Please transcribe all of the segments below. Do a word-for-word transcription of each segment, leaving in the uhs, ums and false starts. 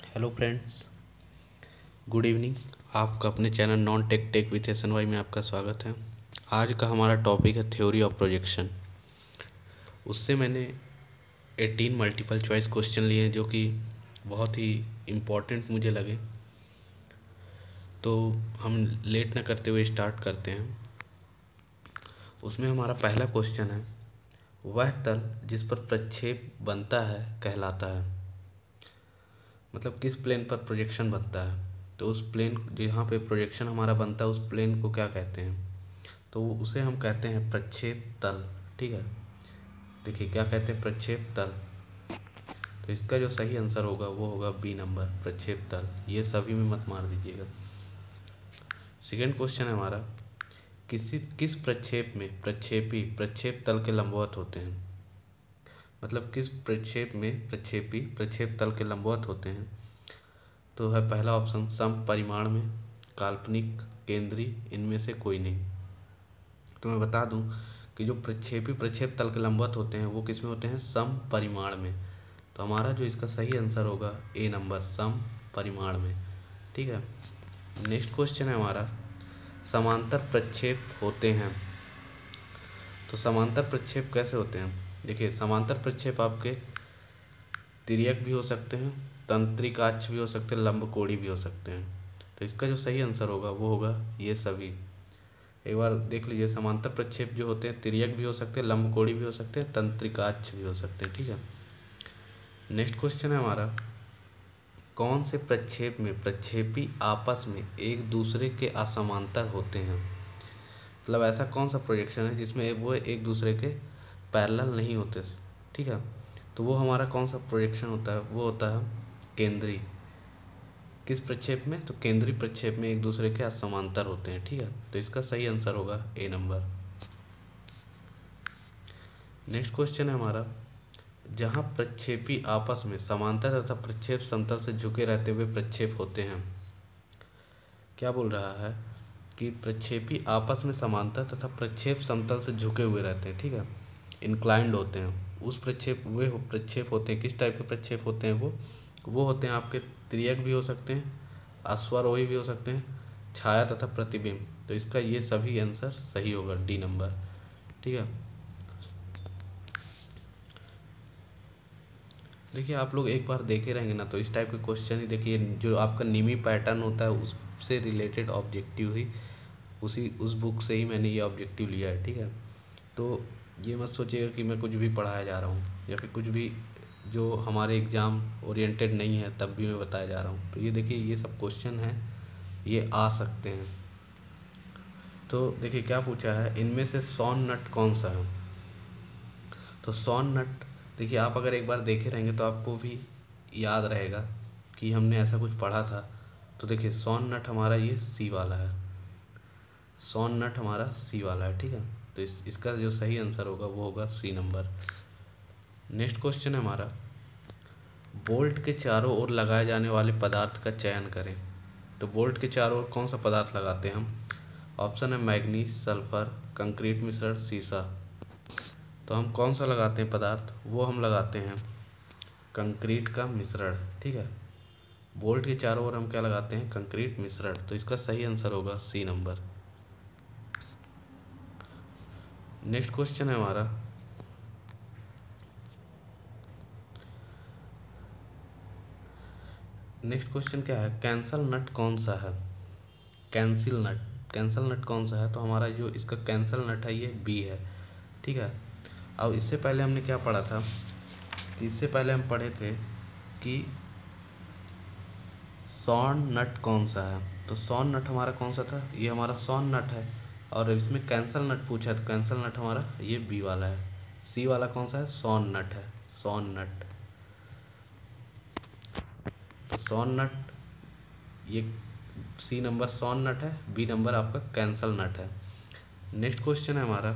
Hello friends, good evening. आपका अपने channel non tech tech with S N Y में आपका स्वागत है। आज का हमारा टॉपिक है थ्योरी ऑफ प्रोजेक्शन। उससे मैंने अठारह मल्टीपल चॉइस क्वेश्चन लिए जो कि बहुत ही इम्पोर्टेंट मुझे लगे। तो हम लेट ना करते हुए स्टार्ट करते हैं। उसमें हमारा पहला क्वेश्चन है, वह तल जिस पर प्रक्षेप बनता है कहलाता है। मतलब किस प्लेन पर प्रोजेक्शन बनता है, तो उस प्लेन जहाँ पे प्रोजेक्शन हमारा बनता है उस प्लेन को क्या कहते हैं, तो उसे हम कहते हैं प्रक्षेप तल। ठीक है, देखिए क्या कहते हैं, प्रक्षेप तल। तो इसका जो सही आंसर होगा वो होगा बी नंबर, प्रक्षेप तल। ये सभी में मत मार दीजिएगा। सेकेंड क्वेश्चन है हमारा, किसी किस प्रक्षेप में प्रक्षेपी प्रक्षेप तल के लंबवत होते हैं। मतलब किस प्रक्षेप में प्रक्षेपी प्रक्षेप तल के लंबवत होते हैं, तो है पहला ऑप्शन सम परिमाण में, काल्पनिक, केंद्रीय, इनमें से कोई नहीं। तो मैं बता दूं कि जो प्रक्षेपी प्रक्षेप तल के लंबवत होते हैं वो किस में होते हैं, सम परिमाण में। तो हमारा जो इसका सही आंसर होगा ए नंबर, सम परिमाण में। ठीक है, नेक्स्ट क्वेश्चन है हमारा, समांतर प्रक्षेप होते हैं। तो समांतर प्रक्षेप कैसे होते हैं, देखिए समांतर प्रक्षेप आपके तिर्यक भी हो सकते हैं, तंत्रिकाक्ष भी हो सकते हैं, लंबकोणी भी हो सकते हैं। तो इसका जो सही आंसर होगा वो होगा ये सभी। एक बार देख लीजिए, समांतर प्रक्षेप जो होते हैं तिर्यक भी हो सकते हैं, लंबकोणी भी हो सकते हैं, तंत्रिकाक्ष भी हो सकते हैं। ठीक है, नेक्स्ट क्वेश्चन है हमारा, कौन से प्रक्षेप में प्रक्षेपी आपस में एक दूसरे के असमांतर होते हैं। मतलब ऐसा कौन सा प्रोजेक्शन है जिसमें वो एक दूसरे के पैरेलल नहीं होते। ठीक है, तो वो हमारा कौन सा प्रोजेक्शन होता है, वो होता है केंद्रीय। किस प्रक्षेप में, तो केंद्रीय प्रक्षेप में एक दूसरे के असमांतर होते हैं। ठीक है, तो इसका सही आंसर होगा ए नंबर। नेक्स्ट क्वेश्चन है हमारा, जहाँ प्रक्षेपी आपस में समांतर तथा प्रक्षेप समतल से झुके रहते हुए प्रक्षेप होते हैं। क्या बोल रहा है कि प्रक्षेपी आपस में समांतर तथा प्रक्षेप समतल से झुके हुए रहते हैं। ठीक है, इंक्लाइंड होते हैं। उस प्रक्षेप वे प्रक्षेप होते हैं, किस टाइप के प्रक्षेप होते हैं वो वो होते हैं आपके तिर्यक भी हो सकते हैं, अश्वारोही भी हो सकते हैं, छाया तथा प्रतिबिंब। तो इसका ये सभी आंसर सही होगा, डी नंबर। ठीक है, देखिए आप लोग एक बार देखे रहेंगे ना तो इस टाइप के क्वेश्चन ही देखिए, जो आपका निमी पैटर्न होता है उससे रिलेटेड ऑब्जेक्टिव ही उसी उस बुक से ही मैंने ये ऑब्जेक्टिव लिया है। ठीक है, तो ये मत सोचिएगा कि मैं कुछ भी पढ़ाया जा रहा हूँ या फिर कुछ भी जो हमारे एग्ज़ाम ओरिएंटेड नहीं है तब भी मैं बताया जा रहा हूँ। तो ये देखिए ये सब क्वेश्चन हैं, ये आ सकते हैं। तो देखिए क्या पूछा है, इनमें से सौन नट कौन सा है। तो सौन नट, देखिए आप अगर एक बार देखे रहेंगे तो आपको भी याद रहेगा कि हमने ऐसा कुछ पढ़ा था। तो देखिए सौन नट हमारा ये सी वाला है, सौन नट हमारा सी वाला है। ठीक है, तो इस इसका जो सही आंसर होगा वो होगा सी नंबर। नेक्स्ट क्वेश्चन है हमारा, बोल्ट के चारों ओर लगाए जाने वाले पदार्थ का चयन करें। तो बोल्ट के चारों ओर कौन सा पदार्थ लगाते हैं हम, ऑप्शन है मैग्नीज, सल्फर, कंक्रीट मिश्रण, सीसा। तो हम कौन सा लगाते हैं पदार्थ, वो हम लगाते हैं कंक्रीट का मिश्रण। ठीक है, बोल्ट के चारों ओर हम क्या लगाते हैं, कंक्रीट मिश्रण। तो इसका सही आंसर होगा सी नंबर। नेक्स्ट क्वेश्चन है हमारा, नेक्स्ट क्वेश्चन क्या है, कैंसल नट कौन सा है। कैंसिल नट, कैंसल नट कौन सा है, तो हमारा जो इसका कैंसल नट है ये बी है। ठीक है, अब इससे पहले हमने क्या पढ़ा था, इससे पहले हम पढ़े थे कि सॉन नट कौन सा है। तो सॉन नट हमारा कौन सा था, ये हमारा सॉन नट है। और इसमें कैंसल नट पूछा है, तो कैंसल नट हमारा ये बी वाला है। सी वाला कौन सा है, सॉन नट है, सॉन नट। तो सॉन नट ये सी नंबर सॉन नट है, बी नंबर आपका कैंसल नट है। नेक्स्ट क्वेश्चन है हमारा,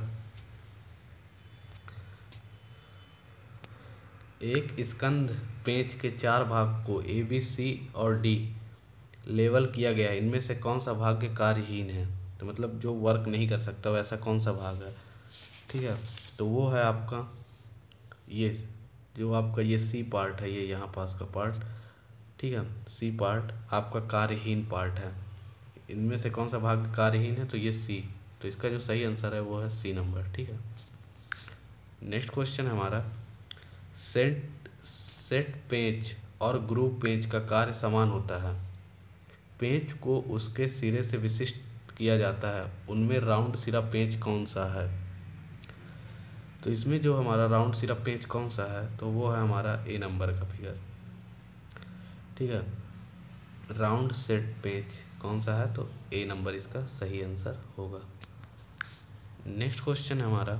एक स्कंध पेंच के चार भाग को ए बी सी और डी लेवल किया गया है, इनमें से कौन सा भाग के कार्यहीन है। तो मतलब जो वर्क नहीं कर सकता वैसा कौन सा भाग है। ठीक है, तो वो है आपका ये जो आपका ये सी पार्ट है, ये यहाँ पास का पार्ट, ठीक है। सी पार्ट आपका कार्यहीन पार्ट है। इनमें से कौन सा भाग कार्यहीन है, तो ये सी, तो इसका जो सही आंसर है वो है सी नंबर। ठीक है। नेक्स्ट क्वेश्चन है हमारा, सेट सेट पेंच और ग्रुप पेंच का कार्य समान होता है। पेंच को उसके सिरे से विशिष्ट किया जाता है, उनमें राउंड सिरा पेंच कौन सा है। तो इसमें जो हमारा राउंड सिरा पेंच कौन सा है, तो वो है हमारा ए नंबर का फिगर। ठीक है। राउंड सेट पेंच कौन सा है, तो ए नंबर इसका सही आंसर होगा। नेक्स्ट क्वेश्चन है हमारा,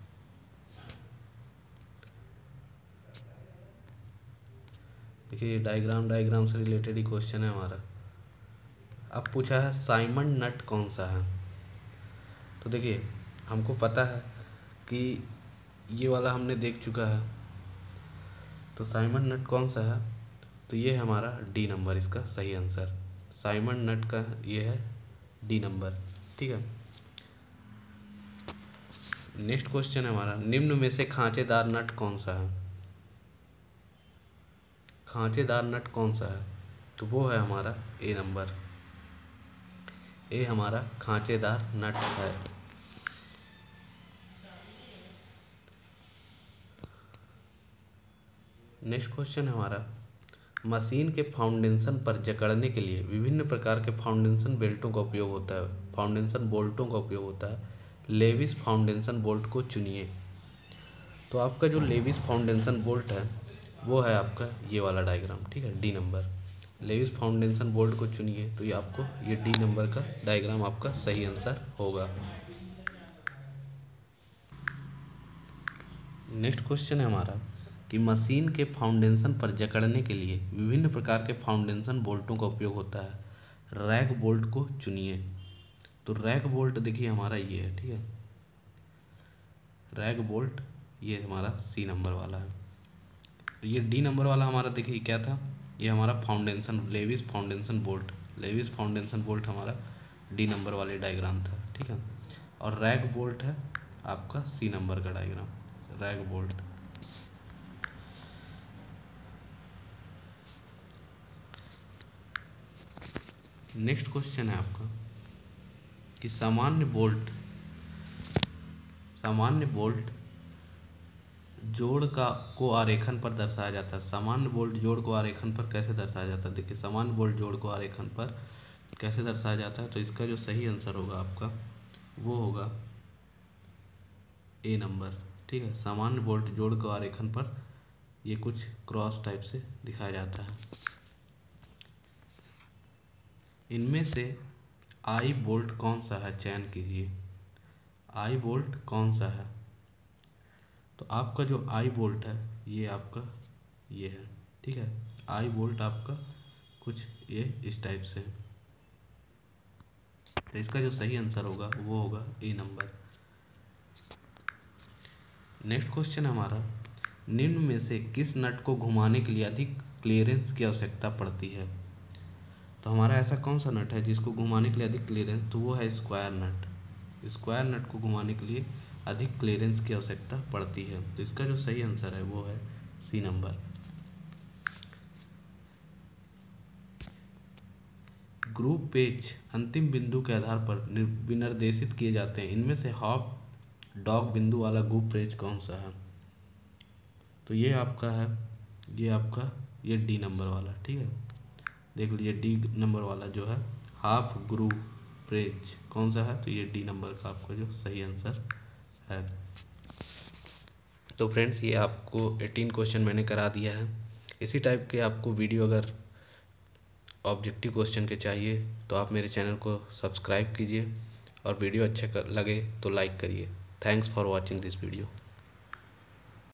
देखिए डायग्राम डायग्राम से रिलेटेड ही क्वेश्चन है हमारा। अब पूछा है साइमन नट कौन सा है। तो देखिए हमको पता है कि ये वाला हमने देख चुका है, तो साइमन नट कौन सा है, तो ये है हमारा डी नंबर इसका सही आंसर। साइमन नट का ये है डी नंबर। ठीक है। नेक्स्ट क्वेश्चन है हमारा, निम्न में से खांचेदार नट कौन सा है। खांचेदार नट कौन सा है, तो वो है हमारा ए नंबर। ए हमारा खांचेदार नट है। नेक्स्ट क्वेश्चन है हमारा, मशीन के फाउंडेशन पर जकड़ने के लिए विभिन्न प्रकार के फाउंडेशन बेल्टों का उपयोग होता है, फाउंडेशन बोल्टों का उपयोग होता है। लेविस फाउंडेशन बोल्ट को चुनिए। तो आपका जो लेविस फाउंडेशन बोल्ट है वो है आपका ये वाला डायग्राम। ठीक है, D number. Lewis foundation bolt को चुनिए, तो ये आपको ये डी नंबर का डायग्राम आपका सही आंसर होगा। नेक्स्ट क्वेश्चन है हमारा कि मशीन के फाउंडेशन पर जकड़ने के लिए विभिन्न प्रकार के फाउंडेशन बोल्टों का उपयोग होता है। रैक बोल्ट को चुनिए। तो रैक बोल्ट देखिए हमारा ये है। ठीक है, रैक बोल्ट ये हमारा सी नंबर वाला है। ये डी नंबर वाला हमारा देखिए क्या था, ये हमारा foundation Lewis foundation bolt Lewis foundation bolt हमारा डी नंबर वाले डायग्राम था। ठीक है। और रैक बोल्ट है आपका सी नंबर का diagram, rag bolt. Next question है आपका कि सामान्य बोल्ट सामान्य बोल्ट जोड़ का को आरेखन पर दर्शाया जाता है। सामान्य बोल्ट जोड़ को आरेखन पर कैसे दर्शाया जाता है। देखिए सामान्य बोल्ट जोड़ को आरेखन पर कैसे दर्शाया जाता है, तो इसका जो सही आंसर होगा आपका वो होगा ए नंबर। ठीक है, सामान्य बोल्ट जोड़ को आरेखन पर ये कुछ क्रॉस टाइप से दिखाया जाता है। इनमें से आई बोल्ट कौन सा है, चयन कीजिए। आई बोल्ट कौन सा है, तो आपका जो आई बोल्ट है ये आपका ये है। ठीक है, आई बोल्ट आपका कुछ ये इस टाइप से है, तो इसका जो सही आंसर होगा वो होगा ए नंबर। नेक्स्ट क्वेश्चन हमारा, निम्न में से किस नट को घुमाने के लिए अधिक क्लियरेंस की आवश्यकता पड़ती है। तो हमारा ऐसा कौन सा नट है जिसको घुमाने के लिए अधिक क्लियरेंस, तो वो है स्क्वायर नट। स्क्वायर नट को घुमाने के लिए अधिक क्लियरेंस की आवश्यकता पड़ती है, तो इसका जो सही आंसर है वो है सी नंबर। ग्रुप पेच अंतिम बिंदु के आधार पर विनिर्देशित किए जाते हैं। इनमें से हाफ डॉग बिंदु वाला ग्रुप पेच कौन सा है, तो ये आपका है ये आपका ये डी नंबर वाला। ठीक है, देख लीजिए डी नंबर वाला जो है हाफ ग्रुप पेच कौन सा है, तो ये डी नंबर का आपका जो सही आंसर है। तो फ्रेंड्स ये आपको अठारह क्वेश्चन मैंने करा दिया है। इसी टाइप के आपको वीडियो अगर ऑब्जेक्टिव क्वेश्चन के चाहिए तो आप मेरे चैनल को सब्सक्राइब कीजिए और वीडियो अच्छा लगे तो लाइक करिए। Thanks for watching this video.